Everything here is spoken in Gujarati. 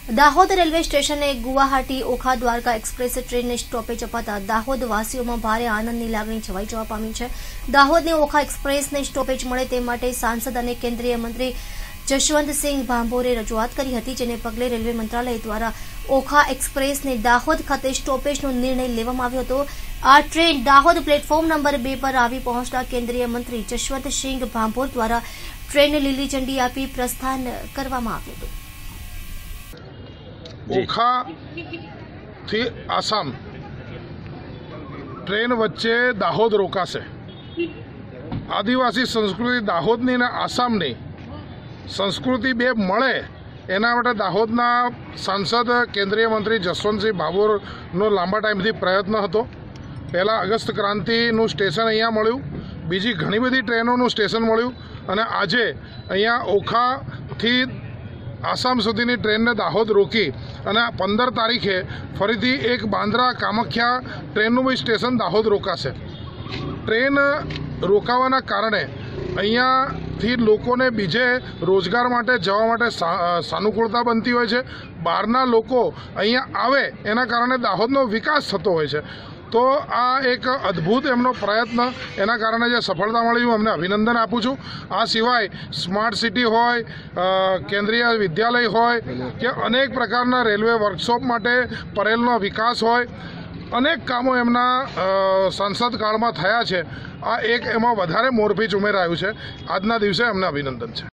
દાહોદ રેલવે સ્ટેશને ગુવાહાટી ઓખા દ્વારકા એક્સપ્રેસ ટ્રેનને સ્ટોપેજ અપાતા દાહોદ વાસીઓમાં ભારે આનંદની લાગણી છવાઈ જવા પામી છે। દાહોદની ઓખા એક્સપ્રેસને સ્ટોપેજ મળે તે માટે સાંસદ અને કેન્દ્રીય મંત્રી જશવંતસિંહ ભાભોરે રજૂઆત કરી હતી, જેને પગલે રેલવે મંત્રાલય દ્વારા ઓખા એક્સપ્રેસને દાહોદ ખાતે સ્ટોપેજનો નિર્ણય લેવામાં આવ્યો હતો। આ ટ્રેન દાહોદ પ્લેટફોર્મ નંબર 2 પર આવી પહોંચતા કેન્દ્રીય મંત્રી જશવંતસિંહ ભાભોર દ્વારા ટ્રેનને લીલી ઝંડી આપી પ્રસ્થાન કરવામાં આવ્યું હતું। ઓખા થી આસામ ટ્રેન વચ્ચે દાહોદ રોકાશે। આદિવાસી સંસ્કૃતિ દાહોદની અને આસામની સંસ્કૃતિ બે મળે એના માટે દાહોદના સાંસદ કેન્દ્રીય મંત્રી જશવંતસિંહ ભાભોરનો લાંબા ટાઈમથી પ્રયત્ન હતો। પહેલાં અગસ્ત ક્રાંતિનું સ્ટેશન અહીંયા મળ્યું, બીજી ઘણી બધી ટ્રેનોનું સ્ટેશન મળ્યું અને આજે અહીંયા ઓખાથી આસામ સુધીની ટ્રેનને દાહોદ રોકી અને 15 તારીખે ફરીથી એક બાંદ્રા કામાખ્યા ટ્રેનનું બી સ્ટેશન દાહોદ રોકાશે। ટ્રેન રોકાવાના કારણે અહીંયાથી લોકોને બીજે રોજગાર માટે જવા માટે સાનુકૂળતા બનતી હોય છે। બહારના લોકો અહીંયા આવે એના કારણે દાહોદનો વિકાસ થતો હોય છે। તો આ એક અદ્ભુત એમનો પ્રયત્ન, એના કારણે જે સફળતા મળી હું અમને અભિનંદન આપું છું। આ સિવાય સ્માર્ટ સિટી હોય, કેન્દ્રીય વિદ્યાલય હોય કે અનેક પ્રકારના રેલવે વર્કશોપ માટે પરેલનો વિકાસ હોય, અનેક કામો એમના સંસદ કાળમાં થયા છે। આ એક એમાં વધારે મોરપીંછ ઉમેરાયું છે। આજના દિવસે અમને અભિનંદન છે।